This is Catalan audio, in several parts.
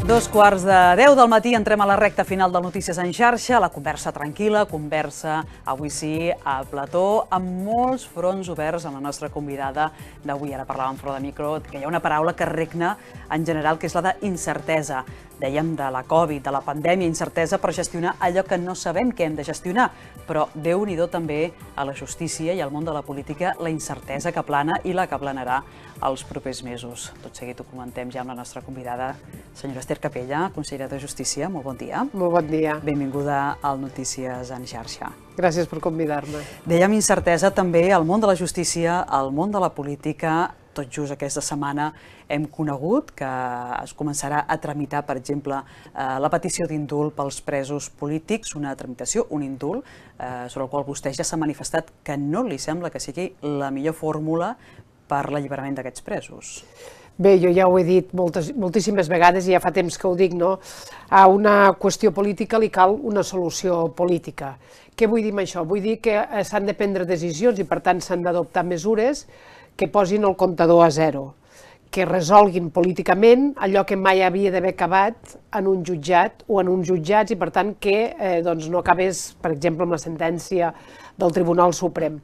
2:15 del matí, entrem a la recta final del Notícies en xarxa, la conversa tranquil·la, conversa, avui sí, a plató, amb molts fronts oberts amb la nostra convidada d'avui. Ara parlàvem fora de micro, que hi ha una paraula que regna en general, que és la d'incertesa. Dèiem de la Covid, de la pandèmia, incertesa per gestionar allò que no sabem que hem de gestionar, però Déu-n'hi-do també a la justícia i al món de la política la incertesa que plana i la que planarà els propers mesos. Tot seguit ho comentem ja amb la nostra convidada, senyora Ester Capella, consellera de Justícia. Molt bon dia. Molt bon dia. Benvinguda al Notícies en xarxa. Gràcies per convidar-me. Dèiem incertesa també al món de la justícia, al món de la política. Tot just aquesta setmana hem conegut que es començarà a tramitar, per exemple, la petició d'indult pels presos polítics, una tramitació, un indult, sobre el qual vostè ja s'ha manifestat que no li sembla que sigui la millor fórmula per l'alliberament d'aquests presos. Bé, jo ja ho he dit moltíssimes vegades i ja fa temps que ho dic, no? A una qüestió política li cal una solució política. Què vull dir amb això? Vull dir que s'han de prendre decisions i, per tant, s'han d'adoptar mesures que posin el comptador a zero, que resolguin políticament allò que mai havia d'haver acabat en un jutjat o en uns jutjats i, per tant, que no acabés, per exemple, amb la sentència del Tribunal Suprem.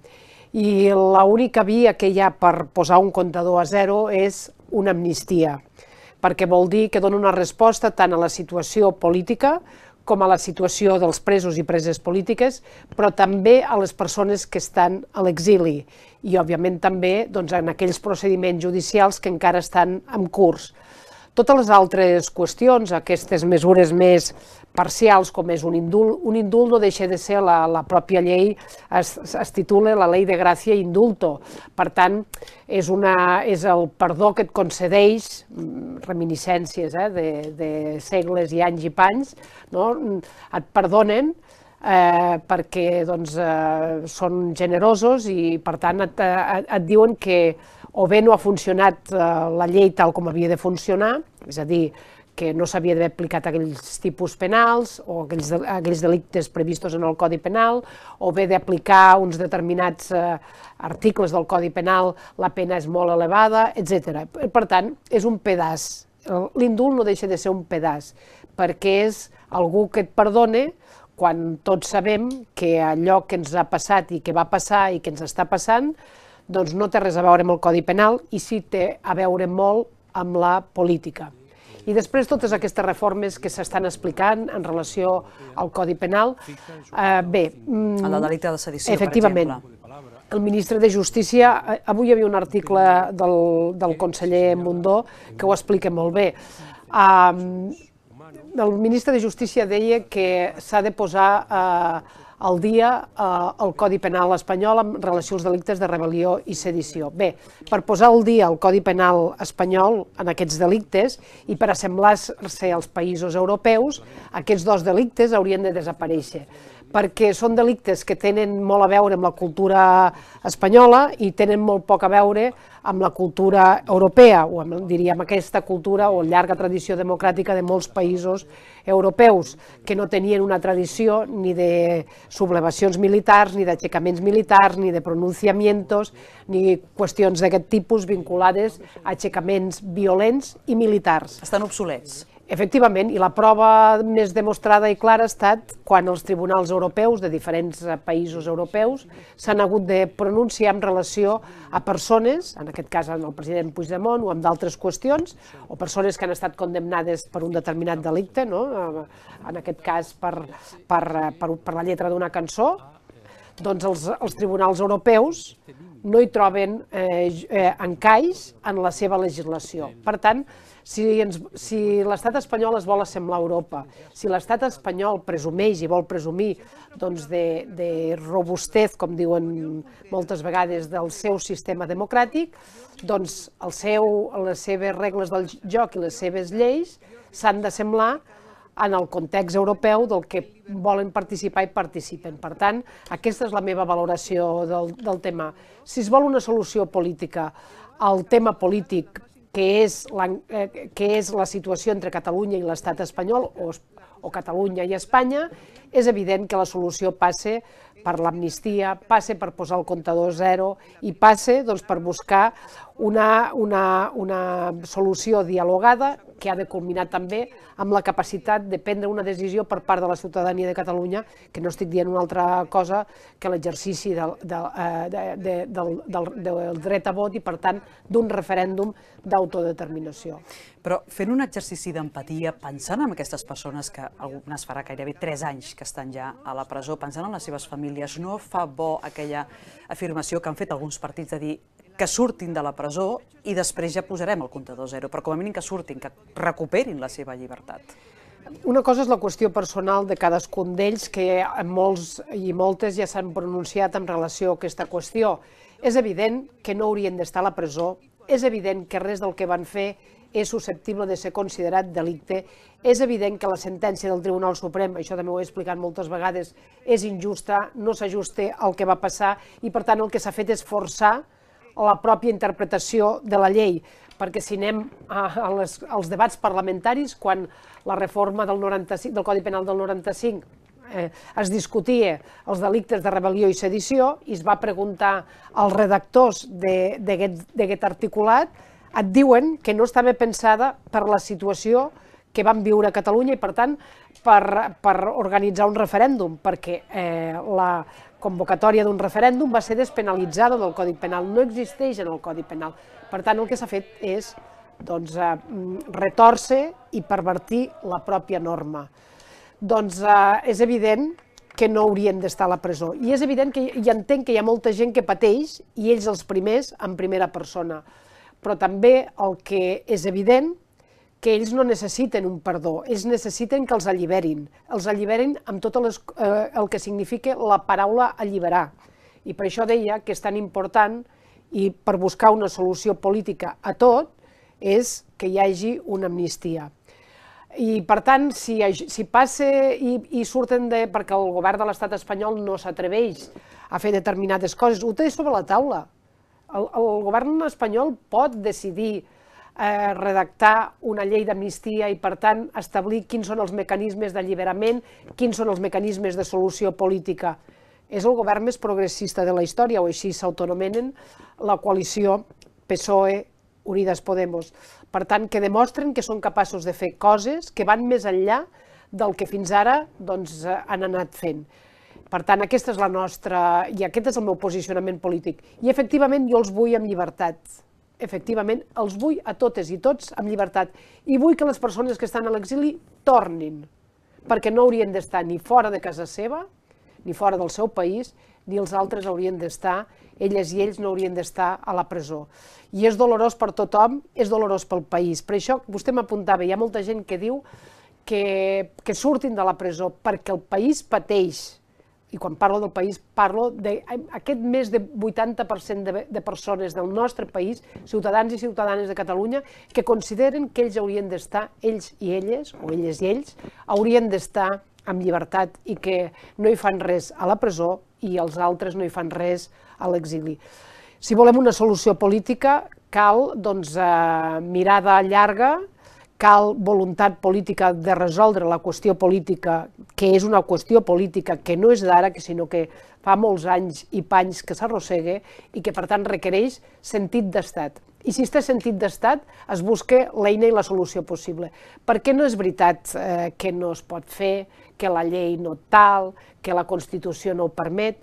I l'única via que hi ha per posar un comptador a zero és una amnistia, perquè vol dir que dona una resposta tant a la situació política com a la situació dels presos i preses polítiques, però també a les persones que estan a l'exili i, òbviament, també en aquells procediments judicials que encara estan en curs. Totes les altres qüestions, aquestes mesures més parcials, com és un indult no deixa de ser la pròpia llei, es titula la Ley de Gracia e Indulto. Per tant, és el perdó que et concedeix, reminiscències de segles i anys i panys, et perdonen perquè són generosos i, per tant, et diuen que o bé no ha funcionat la llei tal com havia de funcionar, és a dir, que no s'havia d'haver aplicat aquells tipus penals o aquells delictes previstos en el Codi Penal, o bé d'aplicar uns determinats articles del Codi Penal, la pena és molt elevada, etc. Per tant, és un pedaç. L'indult no deixa de ser un pedaç, perquè és algú que et perdona quan tots sabem que allò que ens ha passat i que va passar i que ens està passant doncs no té res a veure amb el Codi Penal i sí té a veure molt amb la política. I després totes aquestes reformes que s'estan explicant en relació al Codi Penal, bé... El delicte de sedició, per exemple. Efectivament. El ministre de Justícia, avui hi havia un article del conseller Mundó que ho explica molt bé. El ministre de Justícia deia que s'ha de posar al dia el Codi Penal espanyol en relació als delictes de rebel·lió i sedició. Bé, per posar al dia el Codi Penal espanyol en aquests delictes i per assemblar-se als països europeus, aquests dos delictes haurien de desaparèixer, perquè són delictes que tenen molt a veure amb la cultura espanyola i tenen molt poc a veure amb la cultura europea, o diríem aquesta cultura o llarga tradició democràtica de molts països europeus, que no tenien una tradició ni de sublevacions militars, ni d'aixecaments militars, ni de pronunciamientos, ni qüestions d'aquest tipus vinculades a aixecaments violents i militars. Estan obsolets. Efectivament, i la prova més demostrada i clara ha estat quan els tribunals europeus de diferents països europeus s'han hagut de pronunciar en relació a persones, en aquest cas el president Puigdemont o amb d'altres qüestions, o persones que han estat condemnades per un determinat delicte, en aquest cas per la lletra d'una cançó, doncs els tribunals europeus no hi troben encaix en la seva legislació. Per tant, si l'estat espanyol es vol assemblar a Europa, si l'estat espanyol presumeix i vol presumir de robustez, com diuen moltes vegades, del seu sistema democràtic, doncs les seves regles del joc i les seves lleis s'han d'assemblar en el context europeu del que volen participar i participen. Per tant, aquesta és la meva valoració del tema. Si es vol una solució política al tema polític que és la situació entre Catalunya i l'estat espanyol, o Catalunya i Espanya, és evident que la solució passa per l'amnistia, passa per posar el comptador zero i passa per buscar una solució dialogada que ha de culminar també amb la capacitat de prendre una decisió per part de la ciutadania de Catalunya, que no estic dient una altra cosa que l'exercici del dret a vot i, per tant, d'un referèndum d'autodeterminació. Però fent un exercici d'empatia, pensant en aquestes persones que algunes farà gairebé 3 anys que estan ja a la presó, pensant en les seves famílies, no fa bo aquella afirmació que han fet alguns partits de dir que surtin de la presó i després ja posarem el comptador zero, però com a mínim que surtin, que recuperin la seva llibertat. Una cosa és la qüestió personal de cadascun d'ells, que molts i moltes ja s'han pronunciat en relació a aquesta qüestió. És evident que no haurien d'estar a la presó, és evident que res del que van fer és susceptible de ser considerat delicte, és evident que la sentència del Tribunal Suprem, això també ho he explicat moltes vegades, és injusta, no s'ajusta al que va passar i, per tant, el que s'ha fet és forçar la pròpia interpretació de la llei, perquè si anem als debats parlamentaris, quan la reforma del Codi Penal del 95 es discutia els delictes de rebel·lió i sedició i es va preguntar als redactors d'aquest articulat, et diuen que no estava pensada per la situació que vam viure a Catalunya i, per tant, per organitzar un referèndum, perquè la convocatòria d'un referèndum va ser despenalitzada del Codi Penal, no existeix en el Codi Penal. Per tant, el que s'ha fet és retòrcer i pervertir la pròpia norma. Doncs és evident que no haurien d'estar a la presó. I és evident que ja entenc que hi ha molta gent que pateix, i ells els primers en primera persona. Però també el que és evident que ells no necessiten un perdó, ells necessiten que els alliberin amb tot el que significa la paraula alliberar. I per això deia que és tan important, i per buscar una solució política a tot, és que hi hagi una amnistia. I, per tant, si passa i surten perquè el govern de l'estat espanyol no s'atreveix a fer determinades coses, ho té sobre la taula. El govern espanyol pot decidir redactar una llei d'amnistia i, per tant, establir quins són els mecanismes d'alliberament, quins són els mecanismes de solució política. És el govern més progressista de la història, o així s'autoanomenen, la coalició PSOE Unidas Podemos. Per tant, que demostren que són capaços de fer coses que van més enllà del que fins ara han anat fent. Per tant, aquesta és la nostra, i aquest és el meu posicionament polític. I, efectivament, jo els vull amb llibertat. Efectivament, els vull a totes i tots amb llibertat. I vull que les persones que estan a l'exili tornin, perquè no haurien d'estar ni fora de casa seva, ni fora del seu país, ni els altres haurien d'estar, elles i ells no haurien d'estar a la presó. I és dolorós per tothom, és dolorós pel país. Per això, vostè m'apuntava, hi ha molta gent que diu que surtin de la presó perquè el país pateix. I quan parlo del país, parlo d'aquest més de 80% de persones del nostre país, ciutadans i ciutadanes de Catalunya, que consideren que ells haurien d'estar, ells i elles, o elles i ells, haurien d'estar amb llibertat i que no hi fan res a la presó i els altres no hi fan res a l'exili. Si volem una solució política, cal mirada llarga, cal voluntat política de resoldre la qüestió política, que és una qüestió política que no és d'ara, sinó que fa molts anys i panys que s'arrossega i que, per tant, requereix sentit d'estat. I si es té sentit d'estat, es busca l'eina i la solució possible. Perquè no és veritat que no es pot fer, que la llei no tal, que la Constitució no ho permet.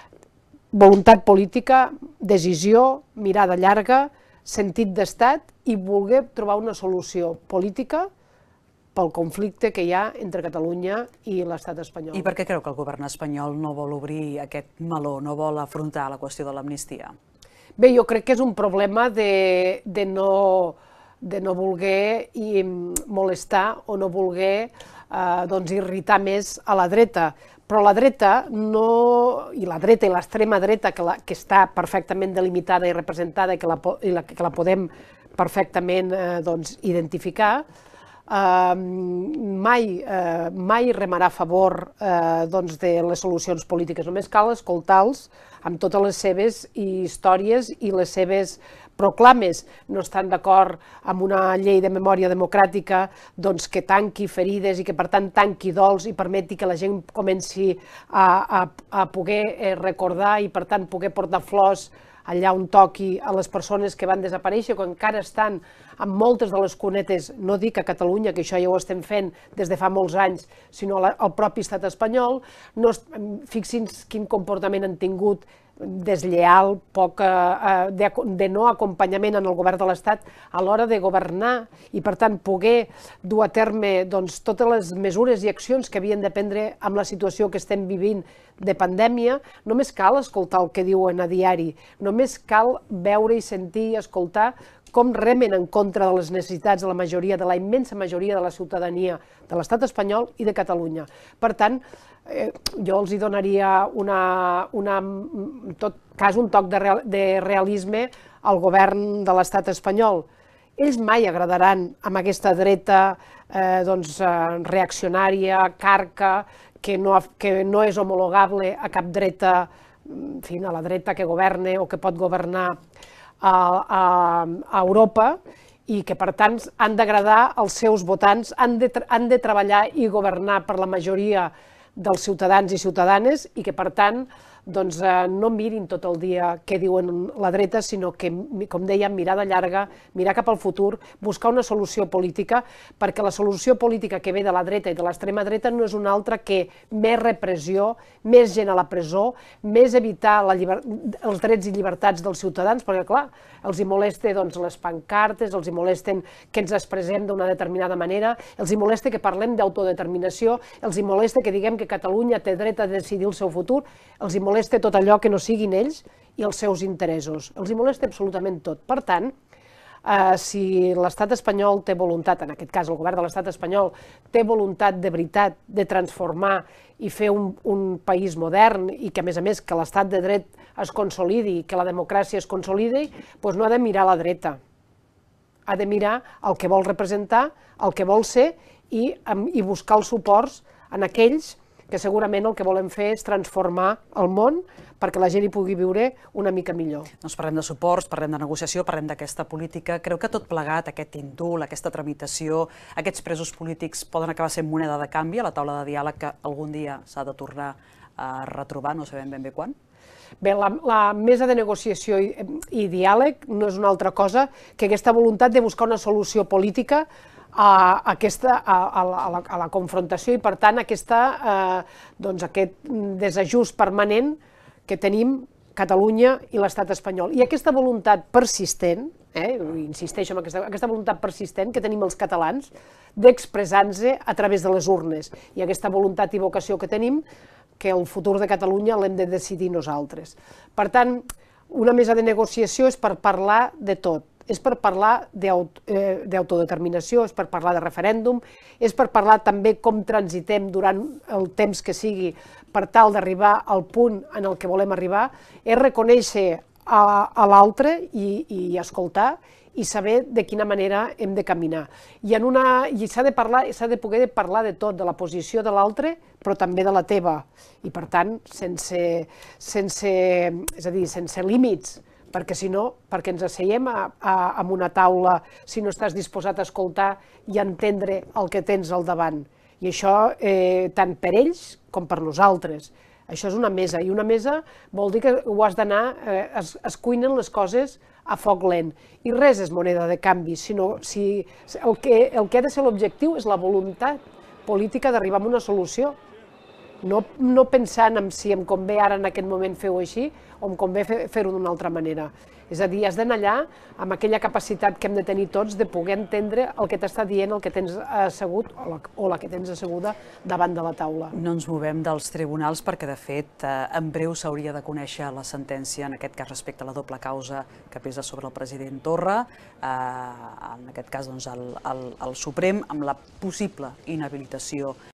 Voluntat política, decisió, mirada llarga, sentit d'estat i voler trobar una solució política pel conflicte que hi ha entre Catalunya i l'estat espanyol. I per què creu que el govern espanyol no vol obrir aquest meló, no vol afrontar la qüestió de l'amnistia? Bé, jo crec que és un problema de no voler molestar o no voler irritar més a la dreta. Però la dreta i l'extrema dreta, que està perfectament delimitada i representada i que la podem perfectament identificar, mai remarà a favor de les solucions polítiques. Només cal escoltar-los amb totes les seves històries i les seves proclames no estan d'acord amb una llei de memòria democràtica que tanqui ferides i que per tant tanqui dols i permeti que la gent comenci a poder recordar i per tant poder portar flors allà on toqui a les persones que van desaparèixer, que encara estan amb moltes de les cunetes, no dic a Catalunya, que això ja ho estem fent des de fa molts anys, sinó al propi estat espanyol. Fixin-se quin comportament han tingut deslleial, de no acompanyament en el govern de l'Estat a l'hora de governar i, per tant, poder dur a terme totes les mesures i accions que havien de prendre amb la situació que estem vivint de pandèmia. Només cal escoltar el que diuen a diari, només cal veure i sentir i escoltar com remen en contra de les necessitats de la majoria, de la immensa majoria de la ciutadania de l'estat espanyol i de Catalunya. Per tant, jo els donaria en tot cas un toc de realisme al govern de l'estat espanyol. Ells mai agradaran amb aquesta dreta reaccionària, carca, que no és homologable a cap dreta, en fi, a la dreta que governa o que pot governar a Europa, i que, per tant, han d'agradar als seus votants, han de treballar i governar per la majoria dels ciutadans i ciutadanes i que, per tant, no mirin tot el dia què diuen la dreta, sinó que, com dèiem, mirada llarga, mirar cap al futur, buscar una solució política, perquè la solució política que ve de la dreta i de l'extrema dreta no és una altra que més repressió, més gent a la presó, més evitar els drets i llibertats dels ciutadans, perquè, clar, els hi molesta les pancartes, els hi molesten que ens expressem d'una determinada manera, els hi molesta que parlem d'autodeterminació, els hi molesta que diguem que Catalunya té dret a decidir el seu futur, els hi molesta tot allò que no siguin ells i els seus interessos. Els hi molesta absolutament tot. Per tant, si l'estat espanyol té voluntat, en aquest cas el govern de l'estat espanyol, té voluntat de veritat de transformar i fer un país modern i que, a més, que l'estat de dret es consolidi, que la democràcia es consolidi, doncs no ha de mirar a la dreta. Ha de mirar el que vol representar, el que vol ser i buscar els suports en aquells que segurament el que volem fer és transformar el món perquè la gent hi pugui viure una mica millor. Doncs parlem de suports, parlem de negociació, parlem d'aquesta política. Creu que tot plegat, aquest indult, aquesta tramitació, aquests presos polítics poden acabar sent moneda de canvi a la taula de diàleg que algun dia s'ha de tornar a retrobar, no sabem ben bé quan? Bé, la mesa de negociació i diàleg no és una altra cosa que aquesta voluntat de buscar una solució política a la confrontació i, per tant, aquest desajust permanent que tenim Catalunya i l'estat espanyol. I aquesta voluntat persistent, insisteixo en aquesta voluntat persistent que tenim els catalans d'expressar-nos a través de les urnes i aquesta voluntat i vocació que tenim que el futur de Catalunya l'hem de decidir nosaltres. Per tant, una mesa de negociació és per parlar de tot. És per parlar d'autodeterminació, és per parlar de referèndum, és per parlar també com transitem durant el temps que sigui per tal d'arribar al punt en el que volem arribar, és reconèixer a l'altre i escoltar i saber de quina manera hem de caminar. I s'ha de poder parlar de tot, de la posició de l'altre, però també de la teva. I, per tant, sense límits, perquè si no, perquè ens asseiem en una taula si no estàs disposat a escoltar i a entendre el que tens al davant. I això tant per ells com per nosaltres. Això és una mesa, i una mesa vol dir que ho has d'anar, es cuinen les coses a foc lent. I res és moneda de canvi, sinó el que ha de ser l'objectiu és la voluntat política d'arribar a una solució. No pensant en si em convé ara en aquest moment fer-ho així o em convé fer-ho d'una altra manera. És a dir, has d'anar allà amb aquella capacitat que hem de tenir tots de poder entendre el que t'està dient el que tens assegut o la que tens asseguda davant de la taula. No ens movem dels tribunals perquè, de fet, en breu s'hauria de conèixer la sentència, en aquest cas respecte a la doble causa que pesa sobre el president Torra, en aquest cas el Suprem, amb la possible inhabilitació